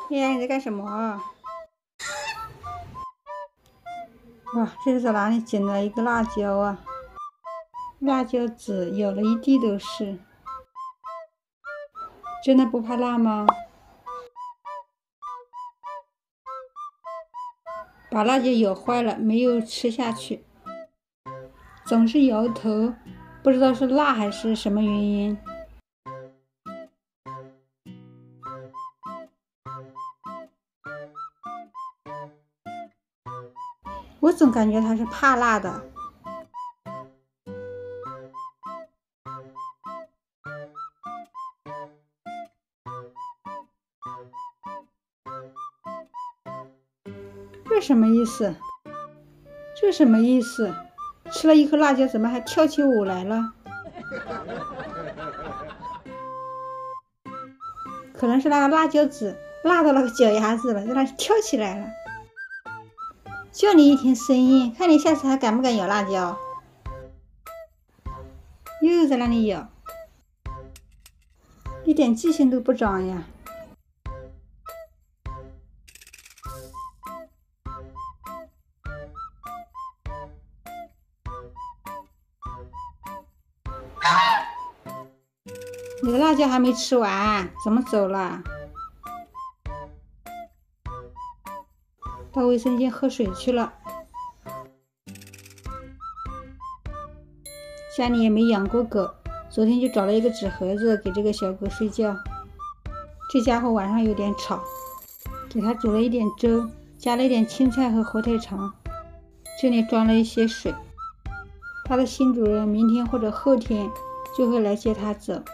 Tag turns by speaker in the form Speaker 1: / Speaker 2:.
Speaker 1: 哎呀，你在干什么？哇，这是在哪里捡了一个辣椒啊？辣椒籽有了一地都是。真的不怕辣吗？把辣椒咬坏了，没有吃下去，总是摇头，不知道是辣还是什么原因。我总感觉他是怕辣的。这什么意思？这什么意思？吃了一颗辣椒，怎么还跳起舞来了？可能是那个辣椒籽辣到那个脚丫子了，让它跳起来了。就你一听声音，看你下次还敢不敢咬辣椒？又在那里咬，一点记性都不长呀！你的辣椒还没吃完，怎么走了？到卫生间喝水去了。家里也没养过狗，昨天就找了一个纸盒子给这个小狗睡觉。这家伙晚上有点吵，给它煮了一点粥，加了一点青菜和火腿肠，这里装了一些水。它的新主人明天或者后天就会来接它走。